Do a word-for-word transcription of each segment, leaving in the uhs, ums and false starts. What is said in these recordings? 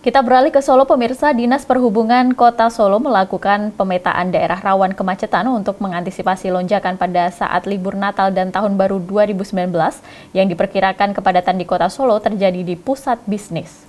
Kita beralih ke Solo, pemirsa. Dinas Perhubungan Kota Solo melakukan pemetaan daerah rawan kemacetan untuk mengantisipasi lonjakan pada saat libur Natal dan Tahun Baru dua ribu sembilan belas yang diperkirakan kepadatan di Kota Solo terjadi di pusat bisnis.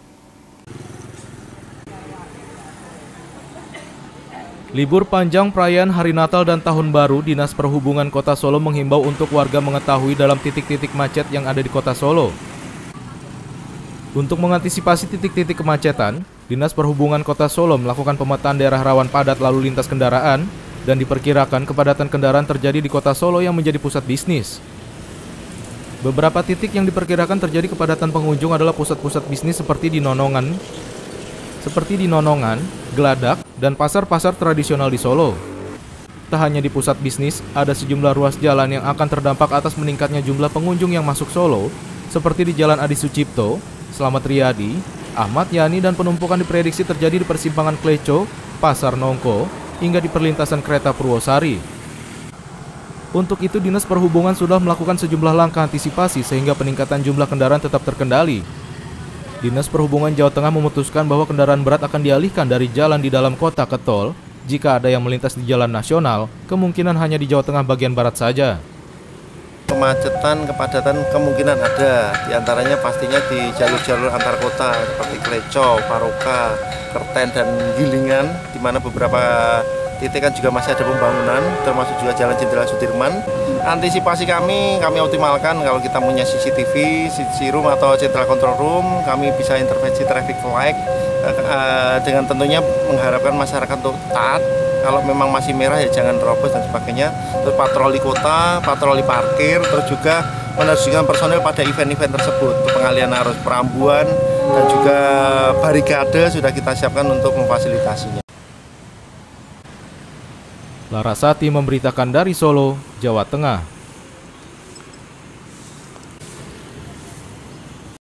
Libur panjang perayaan Hari Natal dan Tahun Baru, Dinas Perhubungan Kota Solo menghimbau untuk warga mengetahui dalam titik-titik macet yang ada di Kota Solo. Untuk mengantisipasi titik-titik kemacetan, Dinas Perhubungan Kota Solo melakukan pemetaan daerah rawan padat lalu lintas kendaraan dan diperkirakan kepadatan kendaraan terjadi di Kota Solo yang menjadi pusat bisnis. Beberapa titik yang diperkirakan terjadi kepadatan pengunjung adalah pusat-pusat bisnis seperti di Nonongan, seperti di Nonongan, Geladak, dan pasar-pasar tradisional di Solo. Tak hanya di pusat bisnis, ada sejumlah ruas jalan yang akan terdampak atas meningkatnya jumlah pengunjung yang masuk Solo, seperti di Jalan Adi Sucipto, Slamet Riyadi, Ahmad Yani, dan penumpukan diprediksi terjadi di persimpangan Kleco, Pasar Nongko, hingga di perlintasan kereta Purwosari. Untuk itu, Dinas Perhubungan sudah melakukan sejumlah langkah antisipasi sehingga peningkatan jumlah kendaraan tetap terkendali. Dinas Perhubungan Jawa Tengah memutuskan bahwa kendaraan berat akan dialihkan dari jalan di dalam kota ke tol. Jika ada yang melintas di jalan nasional, kemungkinan hanya di Jawa Tengah bagian barat saja. Kemacetan, kepadatan kemungkinan ada, diantaranya pastinya di jalur-jalur antar kota seperti Kleco, Paroka, Kerten, dan Gilingan, di mana beberapa titik kan juga masih ada pembangunan, termasuk juga Jalan Jenderal Sudirman. Antisipasi kami, kami optimalkan kalau kita punya C C T V, C C Room atau Central Control Room, kami bisa intervensi traffic light, dengan tentunya mengharapkan masyarakat untuk taat. Kalau memang masih merah ya jangan terobos dan sebagainya. Terus patroli kota, patroli parkir, terus juga menerjunkan personel pada event-event tersebut untuk pengalihan arus, perambuan, dan juga barikade sudah kita siapkan untuk memfasilitasinya. Larasati memberitakan dari Solo, Jawa Tengah.